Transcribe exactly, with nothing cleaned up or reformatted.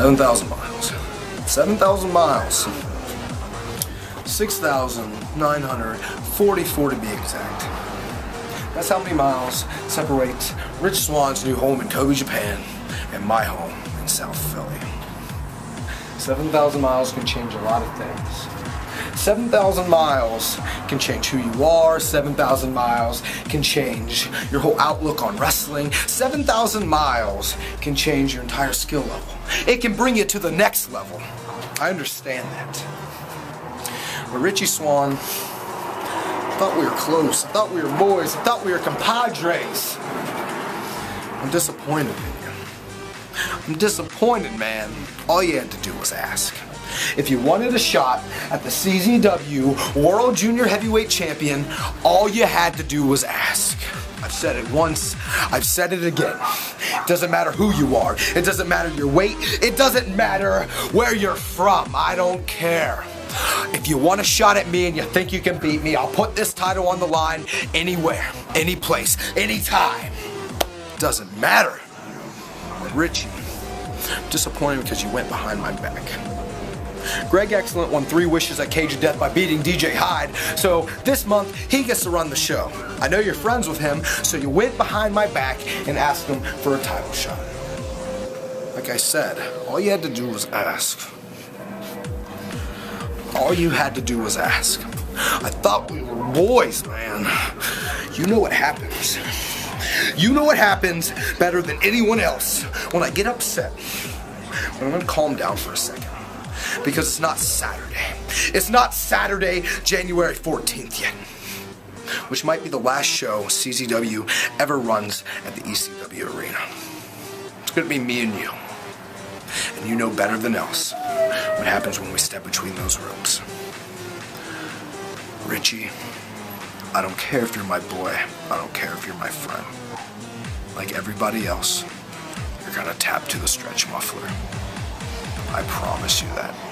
seven thousand miles. seven thousand miles. six thousand nine hundred forty-four to be exact. That's how many miles separates Rich Swann's new home in Kobe, Japan, and my home in South Philly. seven thousand miles can change a lot of things. seven thousand miles can change who you are. seven thousand miles can change your whole outlook on wrestling. seven thousand miles can change your entire skill level. It can bring you to the next level. I understand that. But Richie Swann, I thought we were close. I thought we were boys. I thought we were compadres. I'm disappointed in you. I'm disappointed, man. All you had to do was ask. If you wanted a shot at the C Z W World Junior Heavyweight Champion, all you had to do was ask. I've said it once, I've said it again. It doesn't matter who you are. It doesn't matter your weight. It doesn't matter where you're from. I don't care. If you want a shot at me and you think you can beat me, I'll put this title on the line anywhere, any place, anytime. Doesn't matter. Richie, I'm disappointed because you went behind my back. Greg Excellent won three wishes at Cage of Death by beating D J Hyde, so this month he gets to run the show. I know you're friends with him, so you went behind my back and asked him for a title shot. Like I said, all you had to do was ask. All you had to do was ask. I thought we were boys, man. You know what happens. You know what happens better than anyone else when I get upset. But I'm gonna calm down for a second. Because it's not Saturday. It's not Saturday, January fourteenth yet. Which might be the last show C Z W ever runs at the E C W Arena. It's gonna be me and you. And you know better than else what happens when we step between those ropes. Richie, I don't care if you're my boy. I don't care if you're my friend. Like everybody else, you're gonna tap to the stretch muffler. I promise you that.